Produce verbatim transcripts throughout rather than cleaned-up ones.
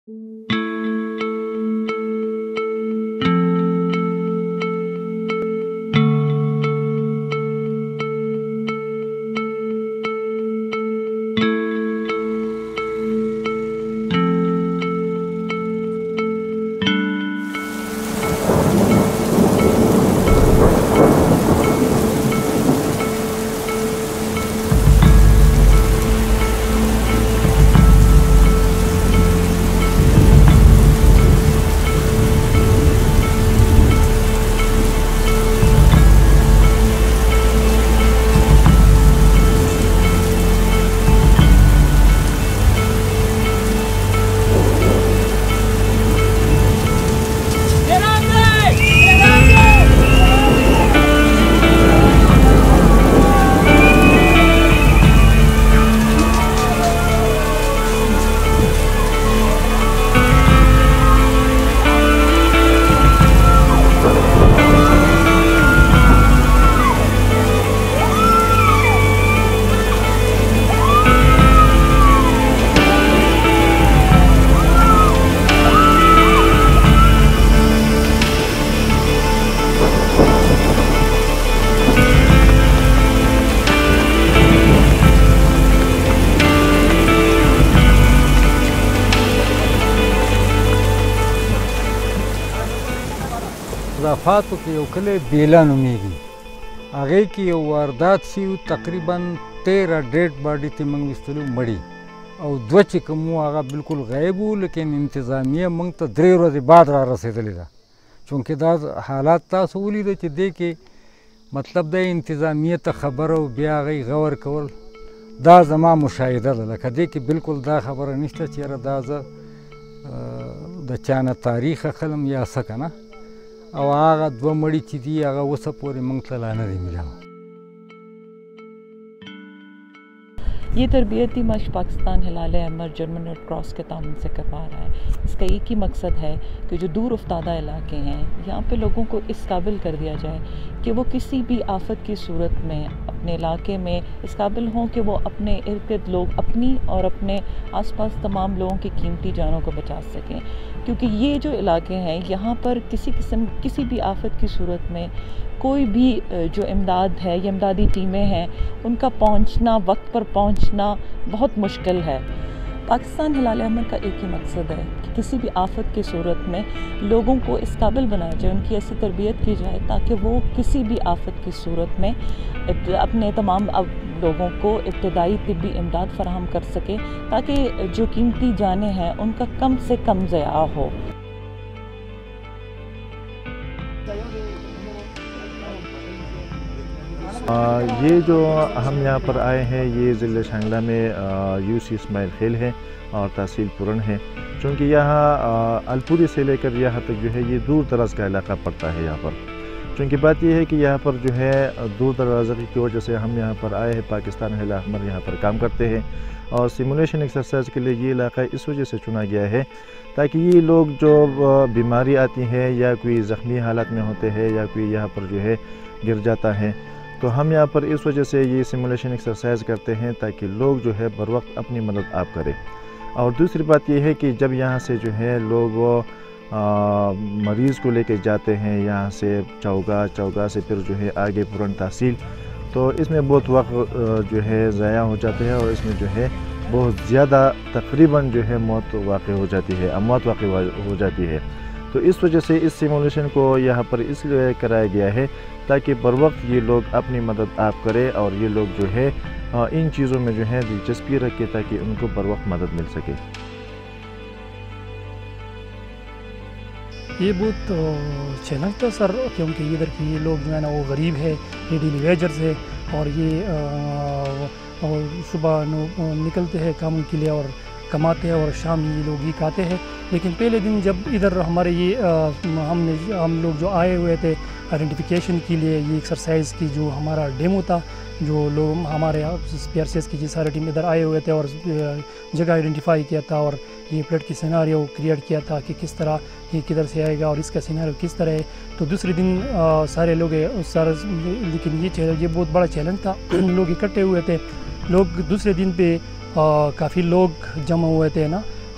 اضافاتو کې یو کلی بیلا نومیږي، هغې کې یو واردات شوي تقریبا تیره ډیډ باډي ته موږ ویستلو مړي، او دوه چې کوم وو هغه بالکل غایب وو، لیکن انتظامیه موږ ته درې ورځې بعد را رسېدلې ده. چونکې دا حالات تاسو ولیده چې دې کې مطلب دی انتظامیه ته خبره او بیا هغوی غور کول، دا زما مشاهده ده. لکه دې کې بالکل دا خبره نشته چې یاره دا زه د چا نه تاریخ اخلم یا څه که نه، او هغه دوه مړي چې دي هغه اوسه پورې موږ ته لا نه دی میلاو. یہ تربیتی مشق پاکستان ہلال احمر جرمن ریڈ کراس کے تعاون سے کروا رہا ہے. اس کا ایک ہی مقصد ہے کہ جو دور افتادہ علاقے ہیں یہاں پہ لوگوں کو اس قابل کر دیا جائے کہ وہ کسی بھی آفت کی صورت میں اپنے علاقے میں اس قابل ہوں کہ وہ اپنے ارد گرد لوگ اپنی اور اپنے آس پاس تمام لوگوں کی قیمتی جانوں کو بچا سکیں. کیونکہ یہ جو علاقے ہیں یہاں پر کسی قسم کسی بھی آفت کی صورت میں کوئی بھی جو امداد ہے یا امدادی ٹیمیں ہیں ان کا پہنچنا وقت پر پہنچنا بہت مشکل ہے. پاکستان ہلال احمر کا ایک ہی مقصد ہے کہ کسی بھی آفت کی صورت میں لوگوں کو اس قابل بنایا جائے، ان کی ایسی تربیت کی جائے تاکہ وہ کسی بھی آفت کی صورت میں اپنے تمام لوگوں کو ابتدائی طبی امداد فراہم کر سکے تاکہ جو قیمتی جانیں ہیں ان کا کم سے کم ضیاع ہو. یہ جو ہم یہاں پر آئے ہیں یہ ضلع شانگلہ میں یو سی اسماعیل خیل ہے اور تحصیل پورن ہے. چونکہ یہاں الپوری سے لے کر یہاں تک جو ہے یہ دور دراز کا علاقہ پڑتا ہے. یہاں پر چونکہ بات یہ ہے کہ یہاں پر جو ہے دور دراز کی وجہ سے ہم یہاں پر آئے ہیں. پاکستان ہلال احمر یہاں پر کام کرتے ہیں اور سیمولیشن ایکسرسائز کے لیے یہ علاقہ اس وجہ سے چنا گیا ہے تاکہ یہ لوگ جو بیماری آتی ہے یا کوئی زخمی حالات میں ہوتے ہیں یا کوئی یہاں پر جو ہے گر جاتا ہے تو ہم یہاں پر اس وجہ سے یہ سیمولیشن ایکسرسائز کرتے ہیں تاکہ لوگ جو ہے بر وقت اپنی مدد آپ کریں. اور دوسری بات یہ ہے کہ جب یہاں سے جو ہے لوگ مریض کو لے کے جاتے ہیں یہاں سے چوگا چوگا سے پھر جو ہے آگے پورن تحصیل، تو اس میں بہت وقت جو ہے ضائع ہو جاتے ہیں اور اس میں جو ہے بہت زیادہ تقریباً جو ہے موت واقع ہو جاتی ہے اموات واقع ہو جاتی ہے. تو اس وجہ سے اس سیمولیشن کو یہاں پر اس لیے کرایا گیا ہے تاکہ بر وقت یہ لوگ اپنی مدد آپ کرے اور یہ لوگ جو ہے ان چیزوں میں جو ہے دلچسپی رکھے تاکہ ان کو بر وقت مدد مل سکے. یہ بہت چیلنج تھا سر، کیونکہ ادھر کے یہ لوگ جو ہے نا وہ غریب ہے، یہ ڈیلی ویجرز ہے اور یہ صبح نکلتے ہیں کاموں کے لیے اور کماتے ہیں اور شام یہ لوگ ہی کھاتے ہیں. لیکن پہلے دن جب ادھر ہمارے یہ ہم نے ہم لوگ جو آئے ہوئے تھے آئیڈینٹیفیکیشن کے لیے یہ ایکسرسائز کی جو ہمارا ڈیمو تھا، جو لوگ ہمارے پی آر سی ایس کی جی سارے ٹیم ادھر آئے ہوئے تھے اور جگہ آئیڈینٹیفائی کیا تھا اور یہ پلیٹ کی سیناریو کریٹ کیا تھا کہ کس طرح یہ کدھر سے آئے گا اور اس کا سیناریو کس طرح ہے. تو دوسرے دن سارے لوگ سارا لیکن یہ یہ بہت بڑا چیلنج تھا. لوگ اکٹھے ہوئے تھے، لوگ دوسرے دن پہ کافی لوگ جمع ہوئے تھے نا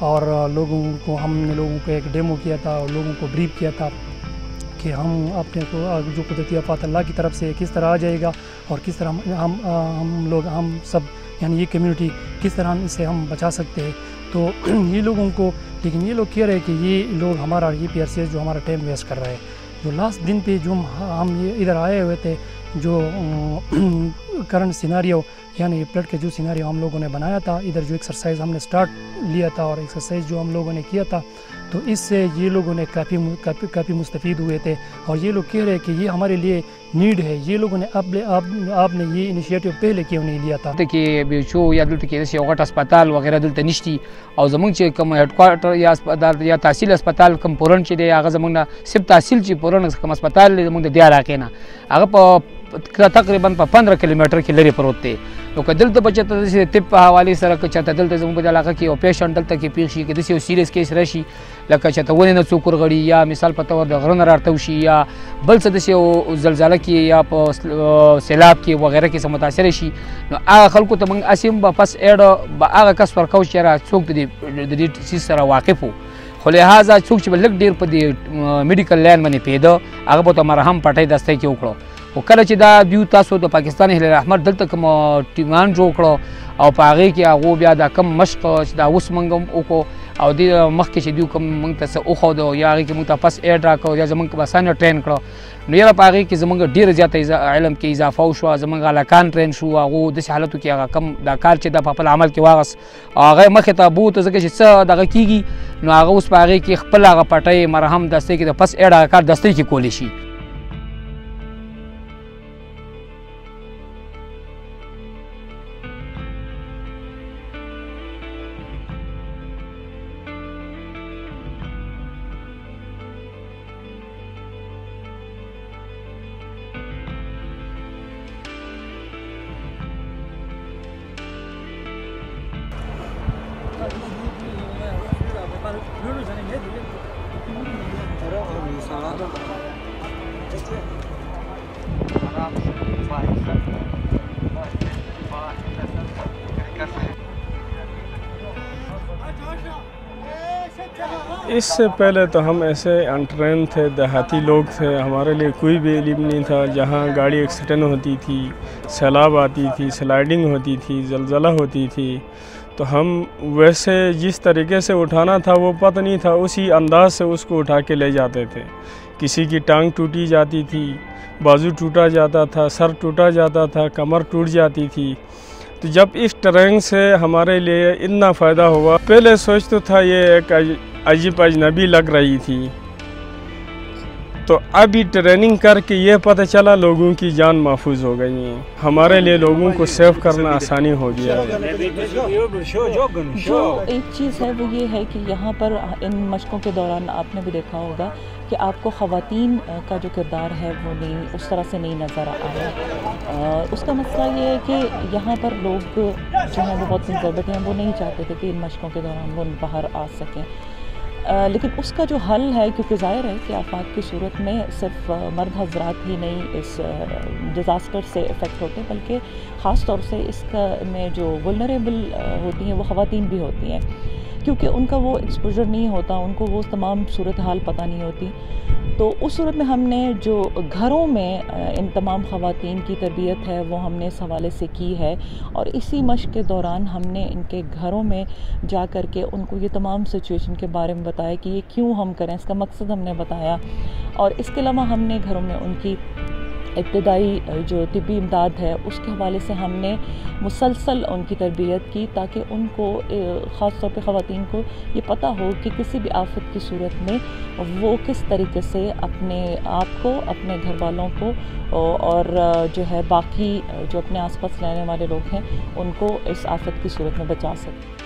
اور لوگوں کو ہم نے لوگوں کو ایک ڈیمو کیا تھا اور لوگوں کو بریف کیا تھا کہ ہم اپنے کو جو قدرتی آفات اللہ کی طرف سے کس طرح آ جائے گا اور کس طرح ہم ہم لوگ ہم سب یعنی یہ کمیونٹی کس طرح اس سے ہم بچا سکتے ہیں. تو یہ لوگوں کو لیکن یہ لوگ کہہ رہے ہیں کہ یہ لوگ ہمارا یہ پی آر سی ایس جو ہمارا ٹائم ویسٹ کر رہا ہے. جو لاسٹ دن پہ جو ہم یہ ادھر آئے ہوئے تھے جو کرنٹ سیناریو یعنی فلڈ کے جو سیناریو ہم لوگوں نے بنایا تھا ادھر جو ایکسرسائز ہم نے سٹارٹ لیا تھا اور ایکسرسائز جو ہم لوگوں نے کیا تھا تو اس سے یہ لوگوں نے کافی کافی کافی مستفید ہوئے تھے. اور یہ لوگ کہہ رہے ہیں کہ یہ ہمارے لیے نیڈ ہے. یہ لوگوں نے اب آپ آپ نے یہ انیشیٹو پہلے کیوں نہیں لیا تھا کہ بیچو یا دلته کې یو غټ هسپتال وغیرہ دلته نشتی او زمونږ چې کوم هډ کوارټر یا هسپتال یا تحصیل هسپتال کوم پورن چې دی هغه زمونږ نه صرف تحصیل چې پورن کوم هسپتال دی زمونږ د دې علاقې نه هغه په تقریبا په پندرہ کلومیټر کې لري پروت دی. نو که دلته بچه ته داسې طب په حوالې سره که چېرته دلته زموږ په دې علاقه کې یو پیشنټ دلته کې پېښ شي که داسې یو سیریس کیس راشي لکه چېرته ونې نه څوک ورغړي یا مثال په طور د غره نه راټو شي یا بل څه داسې یو زلزله کې یا په سیلاب کې وغیره کې څه متاثره شي نو هغه خلکو ته موږ هسې هم به فس ایډ به هغه کس ورکوو چې یاره څوک د دې څیز سره واقف و. خو لهذا څوک چې به لږ ډېر په دې میډیکل لاین باندې پوهېده هغه به ورته مرهم پټۍ دستی کې وکړو. خو کله چې دا دیو تاسو د پاکستان هلال احمر دلته کوم ټیمان جوړ کړو او په هغې کې هغو بیا دا کم مشق چې دا اوس موږ هم وکړو او دې مخکې چې دوی کوم موږ ته څه وښودو یا هغې کې موږ ته فس ایډ راکړو یا زموږ به اسانه ټرین کړو نو یاره په هغې کې زموږ ډېره زیاته علم کې اضافه وشوه. زموږ هلکان ټرین شو هغو داسې حالتو کې هغه کم دا کار چې دا په خپل عمل کې واغست او هغه مخې ته بوته ځکه چې څه دغه کېږي نو هغه اوس په هغې کې خپل هغه پټۍ مرهم دستۍ کې د فس ایډ هغه کار دستۍ کې کولی شي. اس سے پہلے تو ہم ایسے انٹرین تھے, دیہاتی لوگ تھے, ہمارے لیے کوئی بھی علم نہیں تھا. جہاں گاڑی ایکسیڈنٹ ہوتی تھی, سیلاب آتی تھی, سلائیڈنگ ہوتی تھی, زلزلہ ہوتی تھی, تو ہم ویسے جس طریقے سے اٹھانا تھا وہ پتہ نہیں تھا, اسی انداز سے اس کو اٹھا کے لے جاتے تھے. کسی کی ٹانگ ٹوٹی جاتی تھی, بازو ٹوٹا جاتا تھا, سر ٹوٹا جاتا تھا, کمر ٹوٹ جاتی تھی. تو جب اس ٹرین سے ہمارے لیے اتنا فائدہ ہوا, پہلے سوچتا تھا یہ ایک عجیب اجنبی لگ رہی تھی, تو ابھی ٹریننگ کر کے یہ پتہ چلا لوگوں کی جان محفوظ ہو گئی ہیں. ہمارے لیے لوگوں کو سیو کرنا آسانی ہو گیا ہے. جو ایک چیز ہے وہ یہ ہے کہ یہاں پر ان مشقوں کے دوران آپ نے بھی دیکھا ہوگا کہ آپ کو خواتین کا جو کردار ہے وہ نہیں اس طرح سے نہیں نظر آیا. اس کا مسئلہ یہ ہے کہ یہاں پر لوگ جو ہیں وہ بہت کنزرویٹو ہیں, وہ نہیں چاہتے تھے کہ ان مشقوں کے دوران وہ باہر آ سکیں. لیکن اس کا جو حل ہے, کیونکہ ظاہر ہے کہ آفات کی صورت میں صرف مرد حضرات ہی نہیں اس ڈیزاسٹر سے افیکٹ ہوتے, بلکہ خاص طور سے اس کا میں جو ولنریبل ہوتی ہیں وہ خواتین بھی ہوتی ہیں, کیونکہ ان کا وہ ایکسپوجر نہیں ہوتا, ان کو وہ تمام صورتحال پتہ نہیں ہوتی. تو اس صورت میں ہم نے جو گھروں میں ان تمام خواتین کی تربیت ہے وہ ہم نے اس حوالے سے کی ہے, اور اسی مشق کے دوران ہم نے ان کے گھروں میں جا کر کے ان کو یہ تمام سچویشن کے بارے میں بتایا کہ یہ کیوں ہم کریں, اس کا مقصد ہم نے بتایا. اور اس کے علاوہ ہم نے گھروں میں ان کی ابتدائی جو طبی امداد ہے اس کے حوالے سے ہم نے مسلسل ان کی تربیت کی, تاکہ ان کو خاص طور پہ خواتین کو یہ پتہ ہو کہ کسی بھی آفت کی صورت میں وہ کس طریقے سے اپنے آپ کو, اپنے گھر والوں کو اور جو ہے باقی جو اپنے آس پاس رہنے والے لوگ ہیں ان کو اس آفت کی صورت میں بچا سکیں.